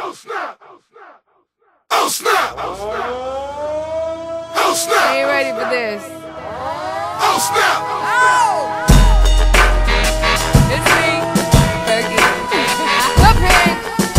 Oh snap! Oh snap! Oh snap! I ain't ready for this. Oh snap! Oh! It's me, Fergie. Up here.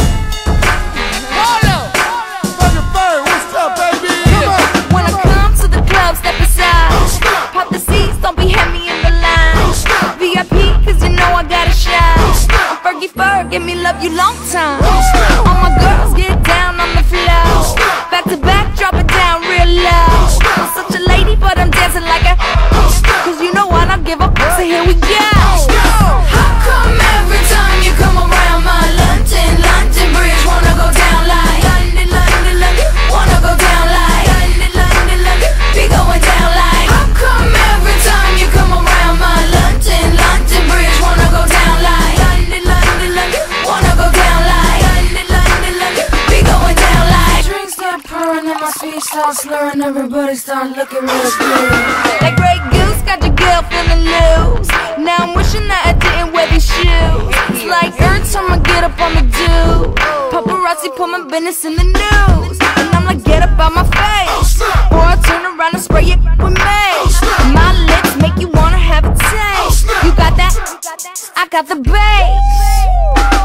Hold up. Fucking Bird, what's up, baby? Come on! When I come to the club, step aside. Oh snap! Pop the seats, don't be heavy in the line. Oh snap! VIP, cause you know I gotta shine. Oh snap! I'm Fergie Ferg, give me love you long time. Oh snap! All my girls get down on the floor. Back to back, drop it down real low. I'm such a lady, but I'm dancing like a. Cause you know what, I give up, so here we go. How come every time you come around my London Bridge wanna go down like London, wanna go down like London, be going down like. How come every time you come around my London Bridge wanna go down like London, wanna go down like London, be going down like. Drinks start pouring and my speech starts slurring, everybody start looking real good. Like Grey Goose, got your girl feeling loose. Now I'm wishing that I didn't wear these shoes. It's like every time I get up on the do, paparazzi put my business in the news. And I'm like, get up out my face, or I turn around and spray it with mace. My lips make you wanna have a taste. You got that? I got the bass.